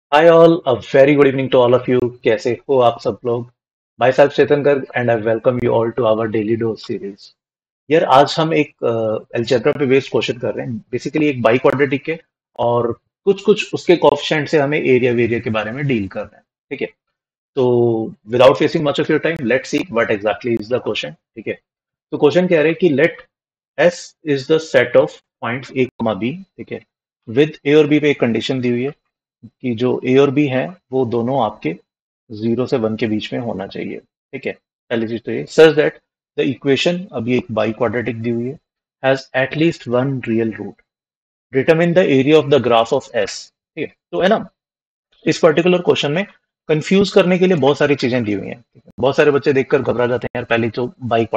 Hi all a very good evening to all of you. कैसे हो आप सब लोग? भाई साहब Chetan Garg and I welcome you all to our daily dose series. यार आज हम एक अलजेब्रा पे बेस्ड क्वेश्चन कर रहे हैं, बेसिकली एक बाई क्वाड्रेटिक है और कुछ कुछ उसके कोएफिशिएंट से हमें एरिया वेरिया के बारे में डील कर रहे हैं। ठीक है, तो without wasting much of your time let's see what exactly is the question. ठीक है, तो क्वेश्चन कह रहे हैं कि let S is the set of points A comma B. ठीक है, विद ए और बी पे एक कंडीशन दी हुई है कि जो ए और बी है वो दोनों आपके 0 से 1 के बीच में होना चाहिए। ठीक है, पहली चीज तो ये सच दैट द इक्वेशन, अभी एक बाई क्वाड्रेटिक दी हुई है, has at least one real root, determine the area of the graph of S. ठीक है, तो है ना, इस पर्टिकुलर क्वेश्चन में कंफ्यूज करने के लिए बहुत सारी चीजें दी हुई हैं। ठीक है? बहुत सारे बच्चे देखकर घबरा जाते हैं यार, पहले तो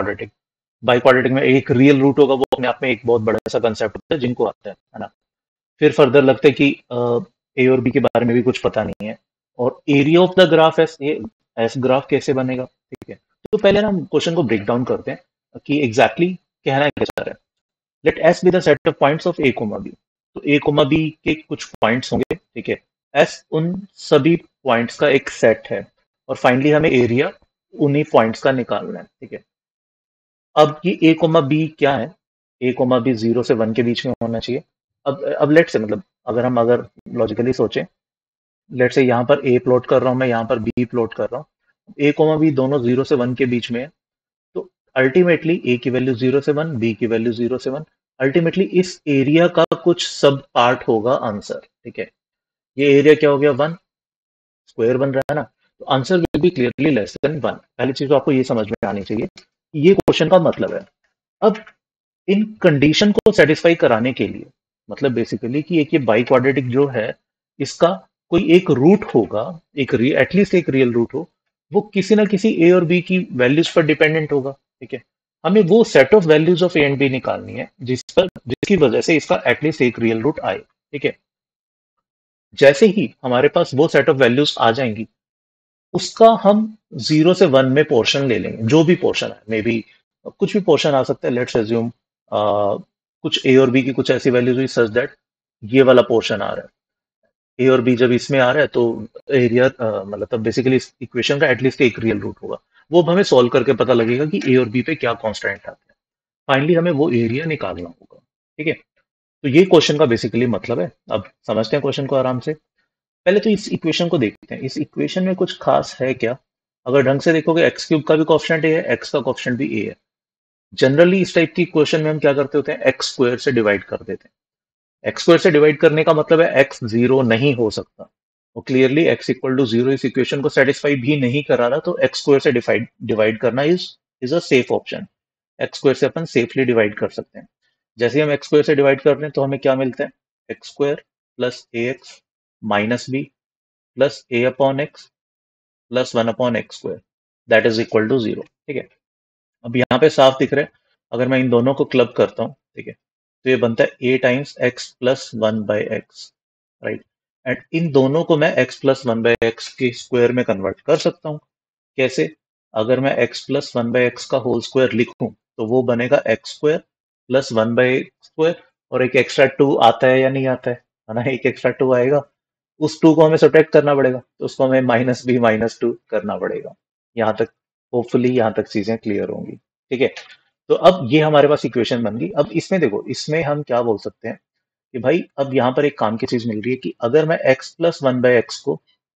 बाई क्वाड्रेटिक में एक रियल रूट होगा, वो अपने आप में एक बहुत बड़ा सा कंसेप्ट होता है जिनको आता है ना। फिर फर्दर लगता है कि ए और बी के बारे में भी कुछ पता नहीं है, और area of the graph S, ये एस ग्राफ कैसे बनेगा। ठीक है, तो पहले ना हम क्वेश्चन को ब्रेक डाउन करते हैं कि एग्जैक्टली कहना क्या चाह रहा है। Let S be the set of points of A comma B. तो ए कोमा बी के कुछ पॉइंट्स होंगे। ठीक है, एस उन सभी पॉइंट्स का एक सेट है, और फाइनली हमें एरिया उन्हीं पॉइंट्स का निकालना है। ठीक है, अब ये ए कोमा बी क्या है? ए कोमा बी 0 से 1 के बीच में होना चाहिए। अब लेट से मतलब अगर लॉजिकली सोचें, लेट से यहाँ पर ए प्लॉट कर रहा हूँ मैं, यहाँ पर बी प्लॉट कर रहा हूँ, ए कोमा बी दोनों 0 से 1 के बीच में है। तो अल्टीमेटली ए की वैल्यू 0 से 1, बी की वैल्यू 0 से 1, अल्टीमेटली इस एरिया का कुछ सब पार्ट होगा आंसर। ठीक है, ये एरिया क्या हो गया? 1 स्क्वायर बन रहा है ना, तो answer will be clearly less than 1। पहली चीज तो आपको ये समझ में आनी चाहिए कि ये क्वेश्चन का मतलब है। अब इन कंडीशन को सेटिस्फाई कराने के लिए, मतलब बेसिकली कि एक ये बाई क्वाड्रेटिक जो है, इसका कोई एक रूट होगा, एक एटलीस्ट एक रियल रूट हो, वो किसी ना किसी ए और बी की वैल्यूज पर डिपेंडेंट होगा। ठीक है, हमें वो set of values of a and b निकालनी है जिसकी वजह से इसका एटलीस्ट एक रियल रूट आए। ठीक है, जैसे ही हमारे पास वो सेट ऑफ वैल्यूज आ जाएंगी, उसका हम 0 से 1 में पोर्शन ले लेंगे, जो भी पोर्शन है, मे बी कुछ भी पोर्शन आ सकता है। लेट्स एज्यूम कुछ ए और बी की कुछ ऐसी वैल्यूज हुई सच दैट ये वाला पोर्शन आ रहा है, ए और बी जब इसमें आ रहा है तो एरिया मतलब तब बेसिकली इस इक्वेशन का एटलीस्ट एक रियल रूट होगा। वो अब हमें सॉल्व करके पता लगेगा कि ए और बी पे क्या कॉन्स्टेंट आते हैं। फाइनली हमें वो एरिया निकालना होगा। ठीक है, तो ये क्वेश्चन का बेसिकली मतलब है। अब समझते हैं क्वेश्चन को आराम से। पहले तो इस इक्वेशन को देखते हैं, इस इक्वेशन में कुछ खास है क्या? अगर ढंग से देखोगे, एक्स क्यूब का भी कोएफिशिएंट ए है, एक्स का कोएफिशिएंट भी ए है। जनरली इस टाइप की क्वेश्चन में हम क्या करते होते हैं, एक्स स्क्वायर से डिवाइड कर देते हैं। एक्स स्क्वायर से डिवाइड करने का मतलब है एक्स जीरो नहीं हो सकता, और clearly x equal to zero इस इक्वेशन को सेटिस्फाई भी नहीं करा रहा, तो एक्स स्क्वायर से डिवाइड डिवाइड करना is is a safe option. X square से अपन सेफली डिवाइड कर सकते हैं। जैसे ही हम एक्स स्क्वायर से डिवाइड कर रहे हैं तो हमें क्या मिलता है? X square plus a x minus b plus a upon x plus 1/x² that is equal to 0। ठीक है, अब यहाँ पे साफ दिख रहा है, अगर मैं इन दोनों को क्लब करता हूँ, ठीक है, तो ये बनता है a times x plus 1/x, right. And इन दोनों को मैं x प्लस 1/x के स्क्वायर में कन्वर्ट कर सकता हूँ। कैसे? अगर मैं x प्लस 1/x का होल स्क्वायर लिखूं तो वो बनेगा एक्स स्क्वायर प्लस 1/स्क्वायर, और एक एक्स्ट्रा 2 आता है या नहीं आता है ना? एक एक्स्ट्रा 2 आएगा, उस 2 को हमें सब्ट्रैक्ट करना पड़ेगा, तो उसको हमें -b-2 करना पड़ेगा। यहाँ तक होपफुली यहाँ तक चीजें क्लियर होंगी। ठीक है, तो अब ये हमारे पास इक्वेशन बन गई। अब इसमें देखो, इसमें हम क्या बोल सकते हैं कि भाई अब यहाँ पर एक काम की चीज मिल रही है कि अगर मैं x प्लस 1/x को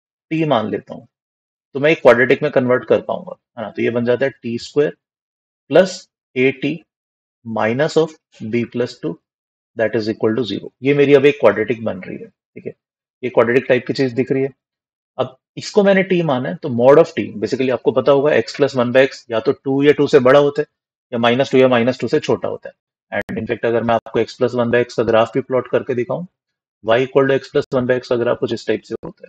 t मान लेता हूँ, तो मैं एक क्वाड्रेटिक में कन्वर्ट कर पाऊंगा, है ना? तो ये बन जाता है t square plus a t minus of b plus 2 that is equal to 0। ये मेरी अब एक क्वाड्रेटिक बन रही है। ठीक है, ये क्वाड्रेटिक टाइप की चीज दिख रही है। अब इसको मैंने टी माना है, तो मॉड ऑफ टी बेसिकली आपको पता होगा, एक्स प्लस 1/x या तो 2 या 2 से बड़ा होता है, या -2 या -2 से छोटा होता है। एंड इनफेक्ट अगर मैं आपको एक्स प्लस 1/x का ग्राफ भी प्लॉट करके दिखाऊं, y equal to x plus 1/x का ग्राफ कुछ इस टाइप से होता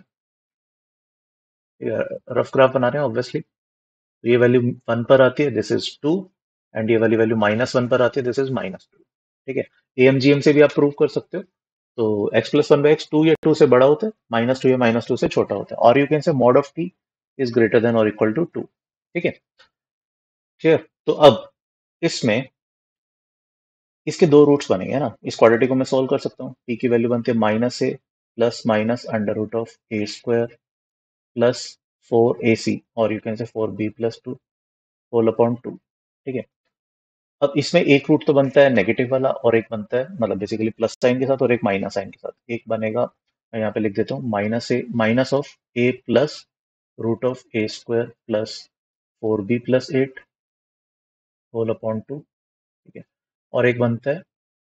है। रफ ग्राफ बना रहे हैं ऑब्वियसली, तो ये वैल्यू 1 पर आती है, दिस इज 2, एंड ये वाली वैल्यू -1 पर आती है, दिस इज -2। ठीक है, एएमजीएम से भी आप प्रूव कर सकते हो। तो x प्लस 1/x 2 या 2 से बड़ा होता है, -2 या -2 से छोटा होता है, और you can say mod of t is greater than और इक्वल टू 2। ठीक है, क्लियर? तो अब इसमें इसके दो रूट्स बनेंगे, है ना? इस क्वाड्रेटिक को मैं सोल्व कर सकता हूँ। t की वैल्यू बनती है -a plus minus under root of a square plus 4ac और यू कैन से 4b+2 होल अपॉन 2। ठीक है। अब इसमें एक रूट तो बनता है नेगेटिव वाला और एक बनता है मतलब बेसिकली प्लस साइन के साथ और एक माइनस साइन के साथ। एक बनेगा, मैं यहाँ पे लिख देता हूँ minus of a plus root of a square plus 4b+8 whole upon 2। ठीक है। और एक बनता है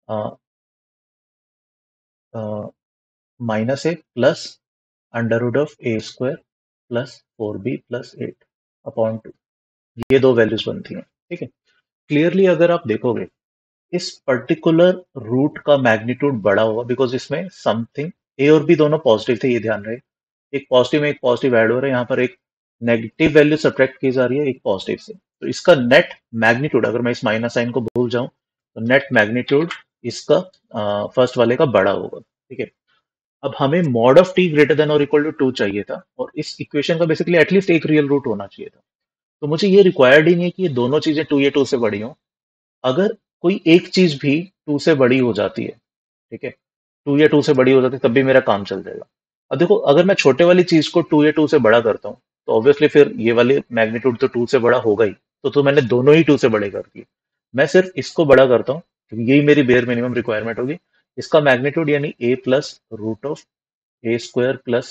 minus a plus under root of a square plus 4b+8 upon 2। ये दो वैल्यूज बनती हैं। ठीक है। क्लियरली अगर आप देखोगे इस पर्टिकुलर रूट का मैग्नीट्यूड बड़ा होगा बिकॉज इसमें समथिंग ए और बी दोनों पॉजिटिव थे, ये ध्यान रहे। एक पॉजिटिव में एक पॉजिटिव ऐड हो रहा है, यहाँ पर एक नेगेटिव वैल्यू सब्ट्रैक्ट की जा रही है एक पॉजिटिव से, तो इसका नेट मैग्नीट्यूड अगर मैं इस माइनस साइन को भूल जाऊं तो नेट मैग्नीट्यूड इसका फर्स्ट वाले का बड़ा होगा। ठीक है। अब हमें mod of t greater than और इक्वल टू 2 चाहिए था और इस इक्वेशन का बेसिकली एटलीस्ट एक रियल रूट होना चाहिए था। तो मुझे ये रिक्वायर्ड ही नहीं है कि ये दोनों चीजें 2 या 2 से बड़ी हो। अगर कोई एक चीज भी 2 से बड़ी हो जाती है, ठीक है, 2 या 2 से बड़ी हो जाती है तब भी मेरा काम चल जाएगा। अब देखो अगर मैं छोटे वाली चीज को 2 या 2 से बड़ा करता हूँ तो ऑब्वियसली फिर ये वाले मैग्नीट्यूड तो 2 से बड़ा होगा ही। तो मैंने दोनों ही 2 से बड़े कर दिए। मैं सिर्फ इसको बड़ा करता हूँ क्योंकि यही मेरी बेयर मिनिमम रिक्वायरमेंट होगी। इसका मैग्नीट्यूड यानी a plus root of a square plus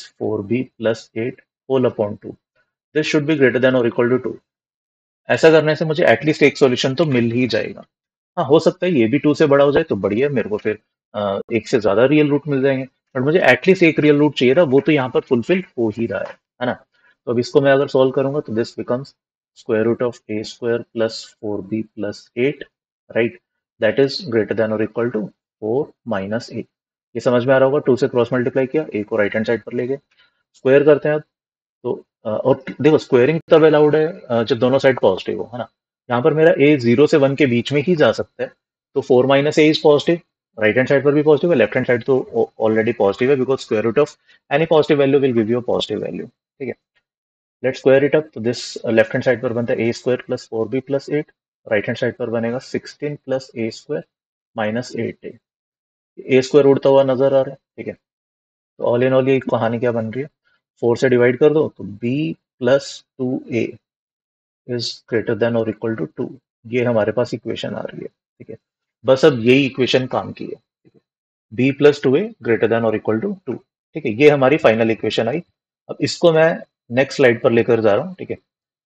4b+8 whole upon 2, this should be greater than और इक्वल टू 2। ऐसा करने से मुझे एटलीस्ट एक सॉल्यूशन तो मिल ही जाएगा। हाँ, हो सकता है ये भी 2 से बड़ा हो जाए तो बढ़िया, मेरे को फिर एक से ज्यादा रियल रूट मिल जाएंगे। बट मुझे एटलीस्ट एक रियल रूट चाहिए था, वो तो यहाँ पर फुलफिल हो ही रहा है ना। तो अब इसको मैं अगर सॉल्व करूंगा तो this becomes square root of a square plus 4b+8, right, that is greater than और इक्वल टू 4 - 8। ये समझ में आ रहा होगा, 2 से क्रॉस मल्टीप्लाई किया, ए को राइट हैंड साइड पर ले गए, स्क्वायर करते हैं। तो और देखो स्क्वेयरिंग तब अलाउड है जब दोनों साइड पॉजिटिव हो, है ना। यहाँ पर मेरा ए 0 से 1 के बीच में ही जा सकता है, तो 4 - a is positive, right hand side पर भी पॉजिटिव है, लेफ्ट हैंड साइड तो ऑलरेडी पॉजिटिव है because square root of any positive value will give you a positive value. ठीक है। लेट्स स्क्वायर इट अप, तो दिस लेफ्ट हैंड साइड पर बनता है a square plus 4b+8, right hand side पर बनेगा 16 plus a square minus 8 a square उड़ता हुआ नजर आ रहा है। ठीक है। तो ऑल इन ऑल ये कहानी क्या बन रही है, 4 से डिवाइड कर दो तो b+2a इज ग्रेटर देन और इक्वल टू 2। ये हमारे पास इक्वेशन आ रही है। ठीक है। बस अब यही इक्वेशन काम की है। ठीक है। b+2a ग्रेटर देन और इक्वल टू 2। ठीक है, ये हमारी फाइनल इक्वेशन आई। अब इसको मैं नेक्स्ट स्लाइड पर लेकर जा रहा हूँ। ठीक है।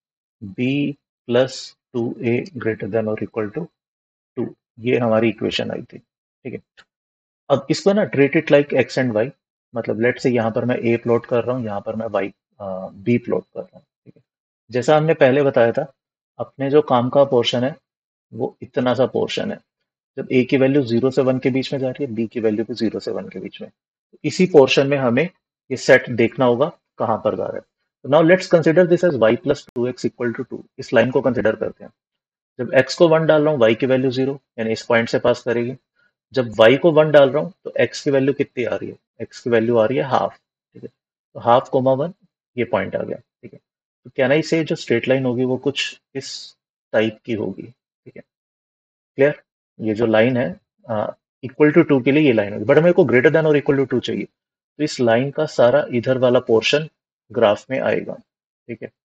b+2a ग्रेटर देन और इक्वल टू 2, ये हमारी इक्वेशन आई थी। ठीक है। अब इसको ना treat it like x and y, मतलब लेट से यहाँ पर मैं ए प्लॉट कर रहा हूँ, यहाँ पर मैं वाई बी प्लॉट कर रहा हूँ। ठीक है। जैसा हमने पहले बताया था, अपने जो काम का पोर्शन है वो इतना सा पोर्शन है। जब ए की वैल्यू 0 से 1 के बीच में जा रही है, बी की वैल्यू भी 0 से 1 के बीच में, इसी पोर्शन में हमें ये सेट देखना होगा कहाँ पर जा रहा है। तो now let's consider this as y+2x equal to 2। इस लाइन को कंसिडर करते हैं। जब x को 1 डाल रहा हूँ y की वैल्यू 0, यानी इस पॉइंट से पास करेगी। जब y को 1 डाल रहा हूँ तो x की वैल्यू कितनी आ रही है, x की वैल्यू आ रही है हाफ। ठीक है। तो हाफ कोमा 1, ये पॉइंट आ गया। ठीक है। तो कैन आई से जो स्ट्रेट लाइन होगी वो कुछ इस टाइप की होगी। ठीक है। क्लियर। ये जो लाइन है इक्वल टू 2 के लिए ये लाइन होगी, बट मेरे को ग्रेटर देन और इक्वल टू 2 चाहिए, तो इस लाइन का सारा इधर वाला पोर्शन ग्राफ में आएगा। ठीक है।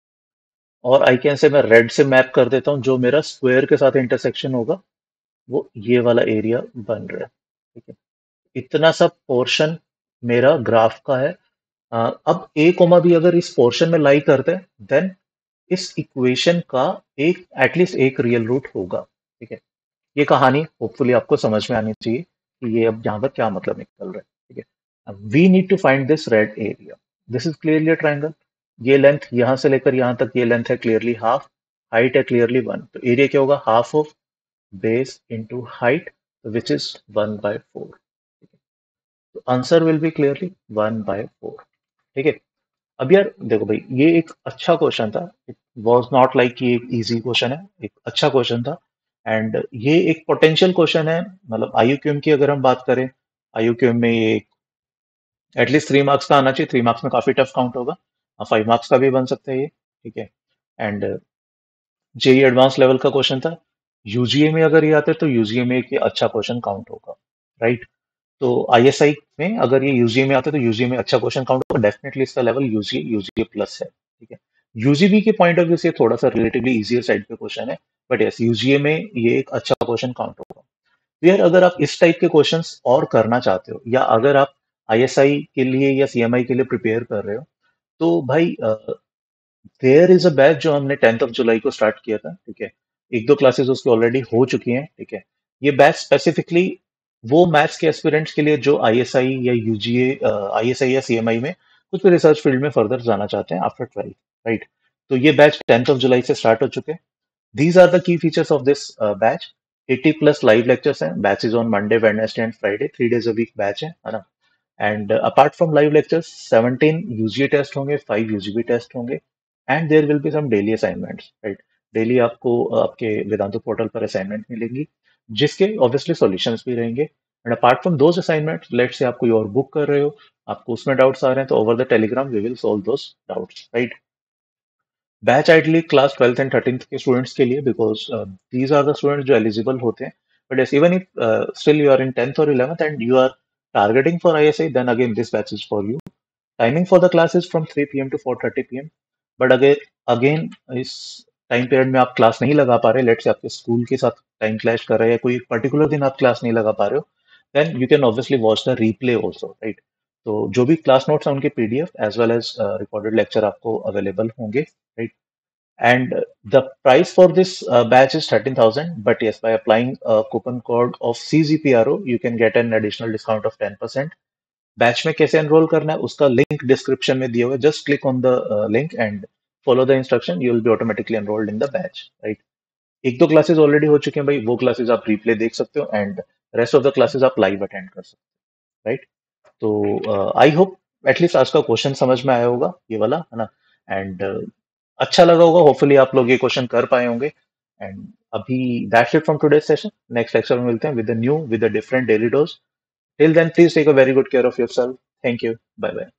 और आई कैन से मैं रेड से मैप कर देता हूँ, जो मेरा स्क्वायर के साथ इंटरसेक्शन होगा वो ये वाला एरिया बन रहा है। ठीक है। इतना सा पोर्शन मेरा ग्राफ का है। अब ए कोमा भी अगर इस पोर्शन में लाई करते हैं देन इस इक्वेशन का एक एटलीस्ट एक रियल रूट होगा। ठीक है। ये कहानी होपफुली आपको समझ में आनी चाहिए कि ये अब यहाँ पर क्या मतलब निकल रहा है। ठीक है। We need to find this red area. This is clearly a triangle. ये लेंथ यहाँ से लेकर यहाँ तक ये लेंथ है क्लियरली हाफ, हाइट है क्लियरली 1, तो एरिया क्या होगा, half of base into height which is 1/4। तो आंसर विल बी क्लियरली 1/4। ठीक है। अब यार देखो भाई, ये एक अच्छा क्वेश्चन था। इट वॉज नॉट लाइक कि एक इजी क्वेश्चन है, एक अच्छा क्वेश्चन था। एंड ये एक पोटेंशियल क्वेश्चन है, मतलब आईयूक्यूएम की अगर हम बात करें, आईयूक्यूएम में ये एटलीस्ट 3 मार्क्स का आना चाहिए। 3 मार्क्स में काफी टफ काउंट होगा, 5 मार्क्स का भी बन सकता है ये। ठीक है। एंड जेई एडवांस लेवल का क्वेश्चन था। यूजीए में अगर ये आते तो यूजीए में एक ये अच्छा क्वेश्चन काउंट होगा, राइट। तो आईएसआई में अगर ये यूजीए में आता है तो यूजीए में अच्छा क्वेश्चन काउंट होगा, डेफिनेटली इसका लेवल यूजीए यूजीए प्लस है, ठीक है। यूजीबी के पॉइंट ऑफ व्यू से थोड़ा सा रिलेटिवली इजियर साइड पे क्वेश्चन है, बट यस यूजीए में ये एक अच्छा क्वेश्चन काउंट होगा। तो यार अगर आप इस टाइप के क्वेश्चंस और करना चाहते हो, या अगर आप आईएसआई के लिए या सीएमआई के लिए प्रिपेयर कर रहे हो, तो भाई देयर इज अ बैच जो हमने 10 जुलाई को स्टार्ट किया था, ठीक है। एक दो क्लासेस उसकी ऑलरेडी हो चुकी हैं, ठीक है। ये बैच स्पेसिफिकली वो मैथ्स के एस्पिरेंट्स के लिए जो आईएसआई या यूजीए, आईएसआई या सीएमआई में कुछ भी रिसर्च फील्ड में फर्दर जाना चाहते हैं आफ्टर 12, राइट। तो ये बैच 10 जुलाई से स्टार्ट हो चुके हैं। These are the key features of this batch. 80 plus live lectures हैं, batch is on Monday, Wednesday and Friday, 3 days a week batch है ना। And apart from live lectures 17 UGA test होंगे, 5 UGB test होंगे, and there will be some daily assignments, right. Daily आपको आपके Vedantu portal पर assignment मिलेंगी, जिसके obviously solutions भी रहेंगे। And apart from those assignments, let say आप कोई और बुक कर रहे हो, आपको उसमें डाउट्स आ रहे हैं, तो over the Telegram we will solve those doubts, right. Batch ideally class 12th and 13th के स्टूडेंट्स के लिए, because these are the students जो एलिजिबल होते हैं। But yes, even if still you are in 10th or 11th and you are targeting for ISI, then again this batch is for you. Timing for the class is from 3 p.m. to 4:30 p.m. But अगर again इस time period में आप class नहीं लगा पा रहे, late से आपके स्कूल के साथ टाइम क्लैश कर रहा है, या कोई पर्टिकुलर दिन आप क्लास नहीं लगा पा रहे हो, then you can obviously watch the replay also, right. तो जो भी क्लास नोट्स हैं उनके PDF as well as recorded lecture आपको अवेलेबल होंगे, right. And the price for this batch is 13,000. But yes, by applying a coupon code of CGPRO, you can get an additional discount of 10%. Batch में कैसे enrol करना है उसका link description में दिया हुआ है, just click on the link and follow the instruction, you will be automatically enrolled in the batch, right. एक दो क्लासेस ऑलरेडी हो चुके हैं भाई, वो क्लासेस आप रिप्ले देख सकते हो, and rest of the classes आप लाइव अटेंड कर सकते हो, राइट। तो आई होप एटलीस्ट आज का क्वेश्चन समझ में आया होगा, ये वाला है ना। एंड अच्छा लगा होगा, होपफुली आप लोग ये क्वेश्चन कर पाए होंगे। एंड अभी that's it from today session, next lecture में मिलते हैं with a new, with a different daily dose. Till then please take a very good care of yourself. Thank you, bye bye.